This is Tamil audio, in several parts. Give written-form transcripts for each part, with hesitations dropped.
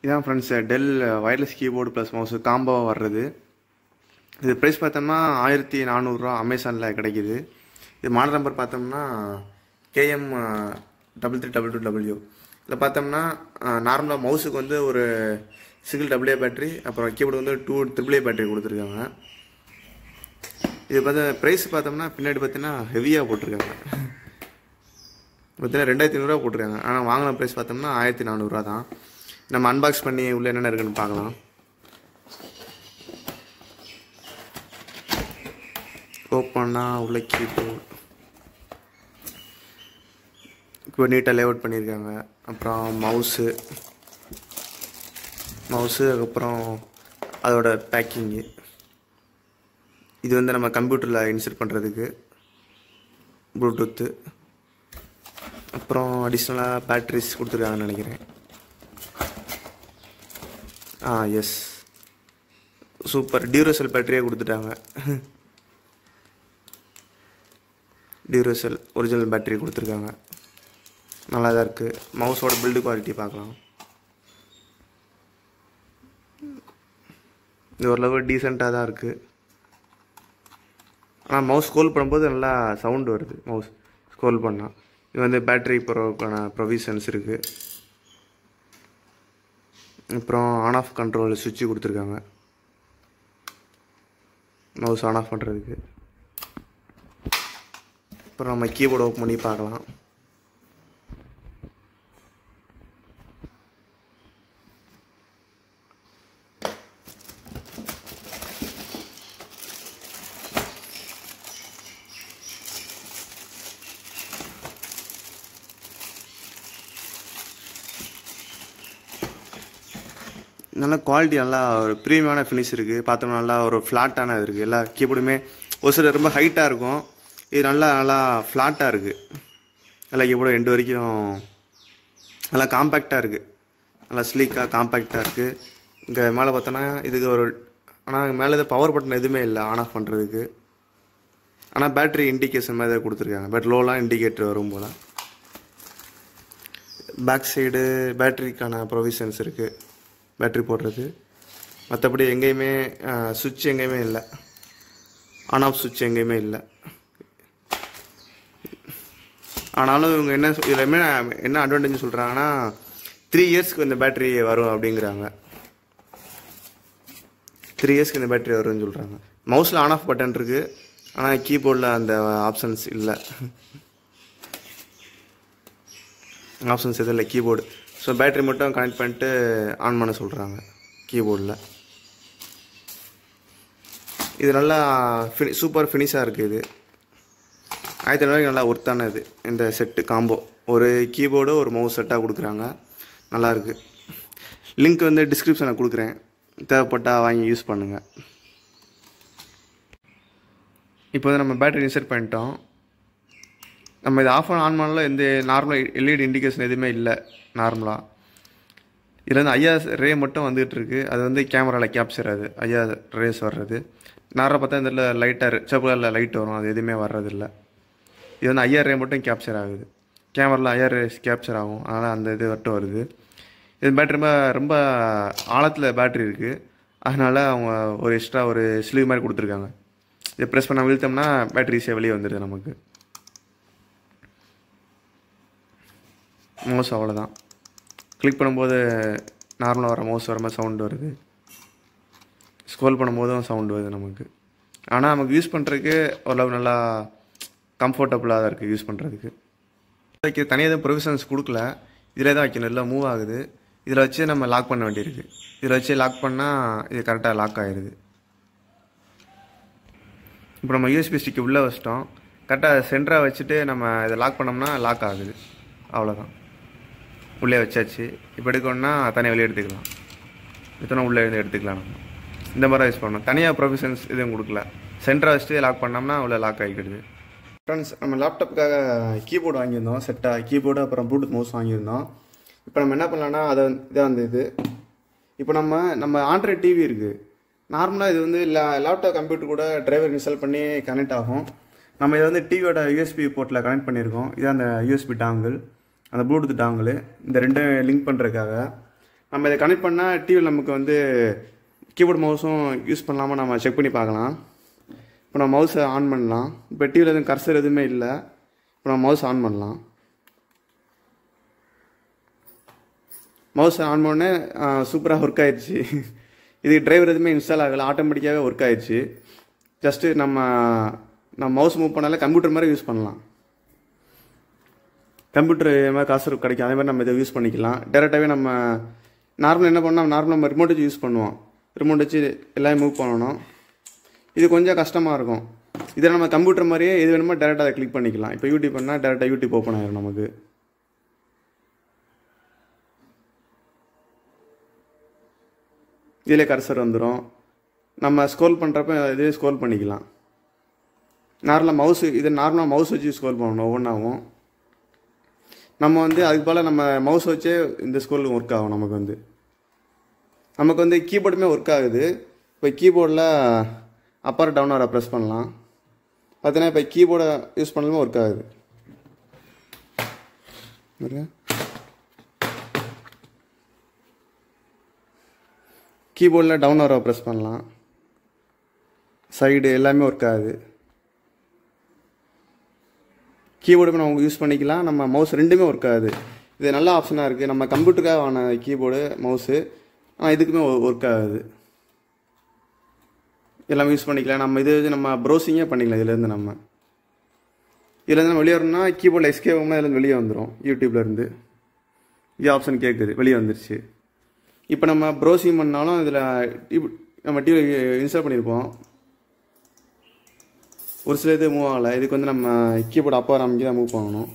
இதான் friends dell wireless keyboard plus mouse காம்போவாக வர்றது. இது ப்ரைஸ் பார்த்தோம்னா 1400 அமேசானில் கிடைக்கிது. இது மாடல் நம்பர் பார்த்தோம்னா KM3322W. இதில் பார்த்தோம்னா நார்மலாக மவுஸுக்கு வந்து ஒரு சிங்கிள் AA பேட்டரி, அப்புறம் கீபோர்டு வந்து 2 AAA பேட்டரி கொடுத்துருக்காங்க. இது பார்த்தா ப்ரைஸ் பார்த்தோம்னா பின்னாடி பார்த்தீங்கன்னா ஹெவியாக போட்டிருக்காங்க. பார்த்தீங்கன்னா 2500 போட்டிருக்காங்க. ஆனால் வாங்கின ப்ரைஸ் பார்த்தோம்னா 1400 தான். நம்ம அன்பாக்ஸ் பண்ணி உள்ளே என்னென்ன இருக்குன்னு பார்க்கலாம். ஓப்பனாக உள்ள கீபோர்டு இப்போ நீட்டாக லேஅவுட் பண்ணியிருக்காங்க. அப்புறம் மவுஸு, அதுக்கப்புறம் அதோட பேக்கிங்கு. இது வந்து நம்ம கம்ப்யூட்டரில் இன்சர்ட் பண்ணுறதுக்கு ப்ளூடூத்து. அப்புறம் அடிஷ்னலாக பேட்ரிஸ் கொடுத்துருக்காங்கன்னு நினைக்கிறேன். எஸ், சூப்பர் டியூரசெல் பேட்டரியே கொடுத்துட்டாங்க. டியூரசெல் ஒரிஜினல் பேட்டரி கொடுத்துருக்காங்க. நல்லா தான் இருக்குது. மவுஸோட பில்டு குவாலிட்டி பார்க்கலாம். இது ஓரளவு டீசெண்டாக தான் இருக்குது. ஆனால் மவுஸ் ஸ்க்ரோல் பண்ணும்போது நல்லா சவுண்டு வருது. மவுஸ் ஸ்க்ரோல் பண்ணால் இது வந்து பேட்டரி ப்ரோக்கான ப்ரொவிஷன்ஸ் இருக்குது. அப்புறம் ஆன் ஆஃப் கண்ட்ரோல் சுவிட்சு கொடுத்துருக்காங்க மவுஸ் ஆன் ஆஃப் பண்ணுறதுக்கு. அப்புறம் நம்ம கீபோர்டு ஓப்பன் பண்ணி பார்க்கலாம். நல்லா குவாலிட்டி, நல்லா ஒரு ப்ரீமியமான ஃபினிஷ் இருக்குது. பார்த்தோம்னா நல்லா ஒரு ஃப்ளாட்டான இது இருக்குது. எல்லா கீபோர்டுமே ஒரு சில ரொம்ப ஹைட்டாக இருக்கும். இது நல்லா ஃப்ளாட்டாக இருக்குது. எல்லா கீபோர்டும் எண்டு வரைக்கும் நல்லா காம்பேக்டாக இருக்குது. நல்லா ஸ்லீக்காக காம்பேக்டாக இருக்குது. இங்கே மேலே பார்த்தோன்னா இதுக்கு ஒரு, ஆனால் மேலே இது பவர் பட்டன் எதுவுமே இல்லை ஆன் ஆஃப் பண்ணுறதுக்கு. ஆனால் பேட்ரி இண்டிகேஷன் மாதிரி தான் கொடுத்துருக்காங்க. பட் லோலாம் இண்டிகேட்டர் வரும் போல். பேக் சைடு பேட்ரிக்கான ப்ரொவிஷன்ஸ் இருக்குது, பேட்ரி போடுறது. மற்றபடி எங்கேயுமே சுவிட்ச் எங்கேயுமே இல்லை, ஆன் ஆஃப் சுவிட்ச் எங்கேயுமே இல்லை. ஆனாலும் இவங்க இதில் என்ன அட்வான்டேஜ் சொல்கிறாங்கன்னா 3 இயர்ஸ்க்கு இந்த பேட்ரி வரும் அப்படிங்கிறாங்க. 3 இயர்ஸ்க்கு இந்த பேட்ரி வரும்னு சொல்கிறாங்க. மவுஸில் ஆன் ஆஃப் பட்டன் இருக்குது, ஆனால் கீபோர்டில் அந்த ஆப்ஷன்ஸ் இல்லை. ஆப்ஷன்ஸ் எதுவும் இல்லை கீபோர்டு. ஸோ பேட்ரி மட்டும் கனெக்ட் பண்ணிட்டு ஆன் பண்ண சொல்கிறாங்க கீபோர்டில். இது நல்லா சூப்பர் ஃபினிஷாக இருக்குது. இது 1500 நல்லா ஒர்த்தான இது. இந்த செட்டு காம்போ ஒரு கீபோர்டு ஒரு மவுஸ் செட்டாக கொடுக்குறாங்க. நல்லாயிருக்கு. லிங்க் வந்து டிஸ்கிரிப்ஷனில் கொடுக்குறேன், தேவைப்பட்டால் வாங்கி யூஸ் பண்ணுங்கள். இப்போ வந்து நம்ம பேட்டரி இன்சர்ட் பண்ணிட்டோம். நம்ம இது ஆஃப் ஆன் பண்ணல, எந்த நார்மலாக எல்இடி இண்டிகேஷன் எதுவுமே இல்லை. நார்மலாக இதில் வந்து IR ரே மட்டும் வந்துகிட்டு இருக்குது. அது வந்து கேமராவில் கேப்சர் ஆகுது, IR ரேஸ் வர்றது. நார்மலாக பார்த்தா இந்த லைட்டாக செப்பலில் லைட் வரும், அது எதுவுமே வர்றதில்லை. இது வந்து IR ரே மட்டும் கேப்சர் ஆகுது. கேமராவில் IR ரேஸ் கேப்சர் ஆகும், அதனால் அந்த இது மட்டும் வருது. இது பேட்ரி ரொம்ப ஆழத்தில் பேட்ரி இருக்குது. அதனால் அவங்க ஒரு எக்ஸ்ட்ரா ஒரு ஸ்லீவ் மாதிரி கொடுத்துருக்காங்க. இதை ப்ரெஸ் பண்ண இழுத்தோம்னா பேட்ரி ஈஸியாக வெளியே வந்துடுது நமக்கு. மவுஸ் அவ்வளோதான். கிளிக் பண்ணும்போது நார்மலாக வர மவுஸ் வர மாதிரி சவுண்டு வருது. ஸ்க்ரோல் பண்ணும்போதும் சவுண்டு வருது நமக்கு. ஆனால் நமக்கு யூஸ் பண்ணுறதுக்கு ஓரளவு நல்லா கம்ஃபர்டபுளாக தான் இருக்குது யூஸ் பண்ணுறதுக்கு. இதுக்கு தனியாக எதுவும் ப்ரொவிஷன்ஸ் கொடுக்கல, இதில் தான் வைக்கணும். இல்லை மூவ் ஆகுது. இதில் வச்சு நம்ம லாக் பண்ண வேண்டியிருக்கு. இதில் வச்சு லாக் பண்ணால் இது கரெக்டாக லாக் ஆகிடுது. இப்போ நம்ம USB ஸ்டிக்கு உள்ளே வச்சிட்டோம். கரெக்டாக சென்டராக வச்சுட்டு நம்ம இதை லாக் பண்ணோம்னா லாக் ஆகுது. அவ்வளோதான், உள்ளே வச்சாச்சு. இப்போ எடுக்கணும்னா தனியாக வெளியே எடுத்துக்கலாம். எத்தனை உள்ளே இருந்து எடுத்துக்கலாம். நம்ம இந்த மாதிரி யூஸ் பண்ணணும். தனியாக ப்ரொவிஷன்ஸ் எதுவும் கொடுக்கல. சென்டராக வச்சுட்டு லாக் பண்ணோம்னா உள்ள லாக் ஆகிக்கிடுது. ஃப்ரெண்ட்ஸ், நம்ம லேப்டாப்புக்காக கீபோர்டு வாங்கியிருந்தோம் செட்டாக. கீபோர்டு அப்புறம் ப்ளூடூத் மவுஸ் வாங்கியிருந்தோம். இப்போ நம்ம என்ன பண்ணலான்னா இதான் அந்த இது. இப்போ நம்ம ஆண்ட்ராய்ட் டிவி இருக்குது. நார்மலாக இது வந்து லேப்டாப் கம்ப்யூட்டர் கூட டிரைவர் இன்ஸ்டால் பண்ணி கனெக்ட் ஆகும். நம்ம இதை வந்து டிவியோட USB போர்ட்டில் கனெக்ட் பண்ணியிருக்கோம். இதான் அந்த USB டாங்கிள், அந்த ப்ளூடூத் டாங்கிள். இந்த ரெண்டும் லிங்க் பண்ணுறதுக்காக நம்ம இதை கனெக்ட் பண்ணால் டிவியில் நமக்கு வந்து கீபோர்டு மவுஸும் யூஸ் பண்ணலாமா நம்ம செக் பண்ணி பார்க்கலாம். இப்போ நம்ம மவுஸை ஆன் பண்ணலாம். இப்போ டிவியில் எதுவும் கர்சர் எதுவுமே இல்லை. இப்போ நம்ம மவுஸ் ஆன் பண்ணலாம். மவுஸ் ஆன் பண்ணோடனே சூப்பராக ஒர்க் ஆயிடுச்சு. இதுக்கு டிரைவர் எதுவுமே இன்ஸ்டால் ஆகலை, ஆட்டோமேட்டிக்காகவே ஒர்க் ஆயிடுச்சு. ஜஸ்ட்டு நம்ம மவுஸ் மூவ் பண்ணாலே கம்ப்யூட்டர் மாதிரி யூஸ் பண்ணலாம். கம்ப்யூட்டர் மாதிரி காசு கிடைக்கும், அதே மாதிரி நம்ம இதை யூஸ் பண்ணிக்கலாம். டேரெக்டாகவே நம்ம நார்மலாக என்ன பண்ணால் நார்மலாக நம்ம ரிமோட் வச்சு யூஸ் பண்ணுவோம். ரிமோட் வச்சு எல்லாமே மூவ் பண்ணணும். இது கொஞ்சம் கஷ்டமாக இருக்கும். இதில் நம்ம கம்ப்யூட்டர் மாதிரியே எது வேணுமோ டேரெக்டாக அதை கிளிக் பண்ணிக்கலாம். இப்போ யூடியூப் பண்ணால் டேரெக்டாக யூடியூப் ஓப்பன் ஆகிடும் நமக்கு. இதிலே கர்சர் வந்துடும். நம்ம ஸ்க்ரோல் பண்ணுறப்ப இதே ஸ்க்ரோல் பண்ணிக்கலாம். நார்மலாக மவுஸ் வச்சு ஸ்க்ரோல் பண்ணணும் ஒவ்வொன்றாவும். நம்ம வந்து அதுக்கு போல் நம்ம மவுஸ் வச்சே இந்த ஸ்க்ரோல் ஒர்க் ஆகும். நமக்கு வந்து கீபோர்டுமே ஒர்க் ஆகுது. இப்போ கீபோர்டில் அப்பர் டவுன் ப்ரெஸ் பண்ணலாம். பார்த்தீங்கன்னா இப்போ கீபோர்டை யூஸ் பண்ணாலுமே ஒர்க் ஆகுது. கீபோர்டில் டவுன் ஆரோ ப்ரெஸ் பண்ணலாம். சைடு எல்லாமே ஒர்க் ஆகுது. கீபோர்டுமே நம்ம யூஸ் பண்ணிக்கலாம். நம்ம மவுஸ் ரெண்டுமே ஒர்க் ஆகுது. இது நல்ல ஆப்ஷனாக இருக்குது. நம்ம கம்ப்யூட்டருக்காக ஆன கீபோர்டு மவுஸு, ஆனால் இதுக்குமே ஒர்க் ஆகுது. எல்லாமே யூஸ் பண்ணிக்கலாம். நம்ம நம்ம ப்ரௌசிங்கே பண்ணிக்கலாம். இதுலேருந்து நம்ம வெளியே வரணும்னா கீபோர்டில் எஸ்கேப் ஆகும்னா இதுலேருந்து வெளியே வந்துடும். யூடியூப்லேருந்து இது ஆப்ஷன் கேட்குது, வெளியே வந்துருச்சு. இப்போ நம்ம ப்ரௌசிங் பண்ணாலும் இதில் நம்ம டிவியில் இன்ஸ்டால் பண்ணியிருப்போம். ஒரு சில இது மூவ் ஆகலை. இதுக்கு வந்து நம்ம கீபோர்டு அப்போ அமைக்கி தான் மூவ் பண்ணணும்.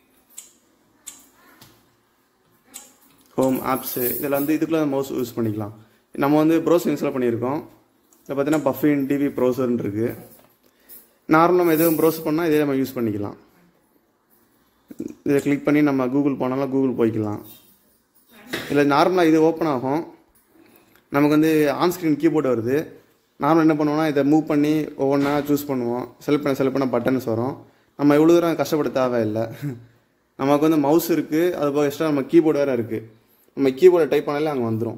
ஹோம் ஆப்ஸு இதில் வந்து இதுக்குள்ளே மவுஸ் யூஸ் பண்ணிக்கலாம். நம்ம வந்து ப்ரௌசர் இன்ஸ்டால் பண்ணியிருக்கோம். இதில் பார்த்தீங்கன்னா பஃபின் டிவி ப்ரௌசர்னு இருக்குது. நார்மலாக நம்ம எதுவும் ப்ரௌஸ் பண்ணால் இதே நம்ம யூஸ் பண்ணிக்கலாம். இதை கிளிக் பண்ணி நம்ம கூகுள் போனாலும் கூகுள் போய்க்கலாம். இதில் நார்மலாக இது ஓப்பன் ஆகும். நமக்கு வந்து ஆன்ஸ்க்ரீன் கீபோர்டு வருது. நார்மலாக என்ன பண்ணுவோம்னா இதை மூவ் பண்ணி ஒவ்வொன்றா சூஸ் பண்ணுவோம். செலக்ட் பண்ண பட்டன்ஸ் வரும். நம்ம இவ்வளோ தூரம் கஷ்டப்பட தேவையில்லை. நமக்கு வந்து மவுஸ் இருக்குது, அதுபோக எக்ஸ்ட்ரா நம்ம கீபோர்டு வேறு இருக்குது. நம்ம கீபோர்டை டைப் பண்ணாலே அங்கே வந்துடும்.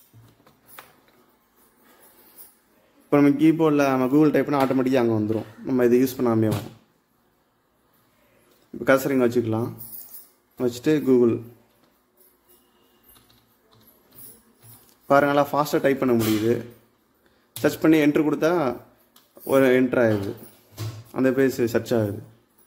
இப்போ நம்ம கீபோர்டில் நம்ம கூகுள் டைப் பண்ணால் ஆட்டோமேட்டிக்காக அங்கே வந்துடும். நம்ம இதை யூஸ் பண்ணாமே வரும். இப்போ கர்சரிங் வச்சுக்கலாம். வச்சுட்டு கூகுள் பாருங்க, நல்லா ஃபாஸ்ட்டாக டைப் பண்ண முடியுது. சர்ச் பண்ணி என்ட்ரு கொடுத்தா ஒரு என்ட்ரு ஆகுது, அந்த பேஜ் சர்ச் ஆகுது.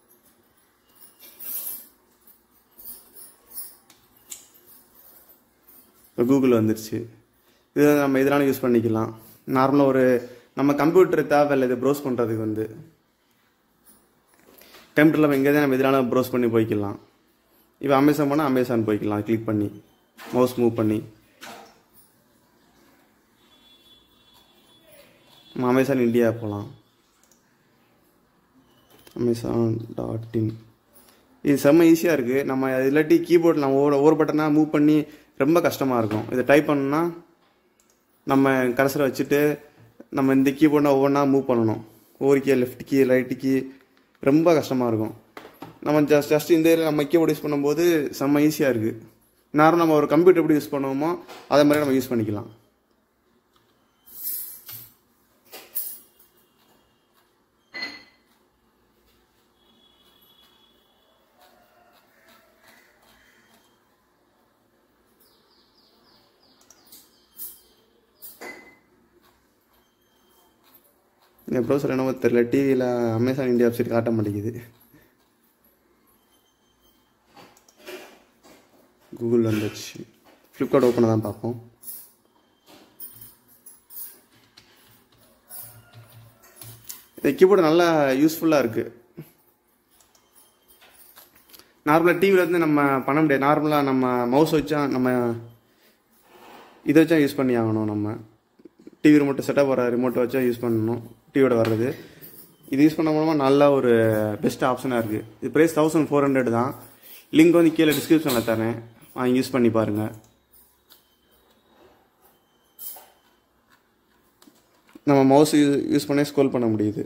இப்போ கூகுள் வந்துருச்சு. இது நம்ம இதனால யூஸ் பண்ணிக்கலாம். நார்மலாக நம்ம கம்ப்யூட்டர் தேவையில்லை இதை ப்ரௌஸ் பண்ணுறதுக்கு. வந்து கம்ப்யூட்டரில் நம்ம எங்கே தான் நம்ம இதனால ப்ரௌஸ் பண்ணி போய்க்கலாம். இப்போ அமேசான் போனால் அமேசான் போய்க்கலாம். கிளிக் பண்ணி மவுஸ் மூவ் பண்ணி நம்ம அமேசான் இந்தியா போகலாம். Amazon.in இது செம்ம ஈஸியாக இருக்குது. நம்ம அது இல்லாட்டி கீபோர்டில் நம்ம ஒவ்வொரு பட்டனாக மூவ் பண்ணி ரொம்ப கஷ்டமாக இருக்கும். இதை டைப் பண்ணணும்னா நம்ம கர்சரை வச்சுட்டு நம்ம இந்த கீபோர்டை ஒவ்வொன்றா மூவ் பண்ணணும். ஒவ்வொரு key, left key, right key, ரொம்ப கஷ்டமாக இருக்கும். நம்ம ஜஸ்ட் இந்த ஏரியா நம்ம கீபோர்டு யூஸ் பண்ணும்போது செம்ம ஈஸியாக இருக்குது. நார்மலாக நம்ம ஒரு கம்ப்யூட்டர் எப்படி யூஸ் பண்ணுவோமோ அதே மாதிரி நம்ம யூஸ் பண்ணிக்கலாம். இந்த ப்ரௌசர் என்னவோ தெரியல, டிவியில் அமேசான் இந்தியா வெப்சைட் காட்ட மாட்டேங்குது. கூகுள் வந்துச்சு. ஃப்ளிப்கார்ட் ஓப்பனாக தான் பார்ப்போம். இந்த கீபோர்டு நல்லா யூஸ்ஃபுல்லாக இருக்குது. நார்மலாக டிவியில் வந்து நம்ம பண்ண முடியாது. நார்மலாக நம்ம மவுஸ் வச்சா நம்ம இதை வச்சா யூஸ் பண்ணி ஆகணும். நம்ம டிவி ரிமோட்டு செட்டப் வர ரிமோட்டை வச்சா யூஸ் பண்ணணும். டிவியோட வர்றது இது யூஸ் பண்ண மூலமாக நல்ல ஒரு பெஸ்ட் ஆப்ஷனாக இருக்குது. இது ப்ரைஸ் 1400 தான். லிங்க் வந்து கீழே டிஸ்கிரிப்ஷனில் தரேன், வாங்கி யூஸ் பண்ணி பாருங்கள். நம்ம மவுஸ் யூஸ் பண்ணி ஸ்க்ரோல் பண்ண முடியுது.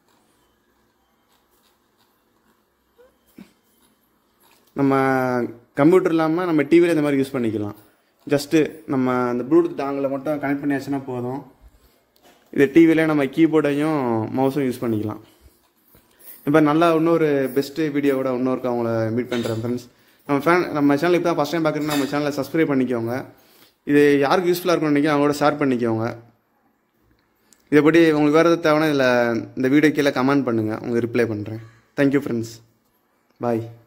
நம்ம கம்ப்யூட்டர் இல்லாமல் நம்ம டிவியில் இந்த மாதிரி யூஸ் பண்ணிக்கலாம். ஜஸ்ட்டு நம்ம அந்த ப்ளூடூத் டாங்கில் மட்டும் கனெக்ட் பண்ணியாச்சுன்னா போதும். இது டிவியில் நம்ம கீபோர்டையும் மவுஸும் யூஸ் பண்ணிக்கலாம். இப்போ நல்லா இன்னொரு பெஸ்ட்டு வீடியோவோட இன்னொருக்கு அவங்கள மீட் பண்ணுறேன் ஃப்ரெண்ட்ஸ். நம்ம சேனல் இப்போ தான் ஃபஸ்ட் டைம் பார்க்குறீங்கன்னா நம்ம சேனலை சப்ஸ்கிரைப் பண்ணிக்கோங்க. இது யாருக்கு யூஸ்ஃபுல்லாக இருக்கும்னு நினைக்கிறேன் அவங்களோட ஷேர் பண்ணிக்கோங்க. இதேபடி உங்களுக்கு வேறு எதாவது தேவைன்னா இதில் இந்த வீடியோ கீழே கமெண்ட் பண்ணுங்கள், உங்களுக்கு ரிப்ளை பண்ணுறேன். Thank you friends. பாய்.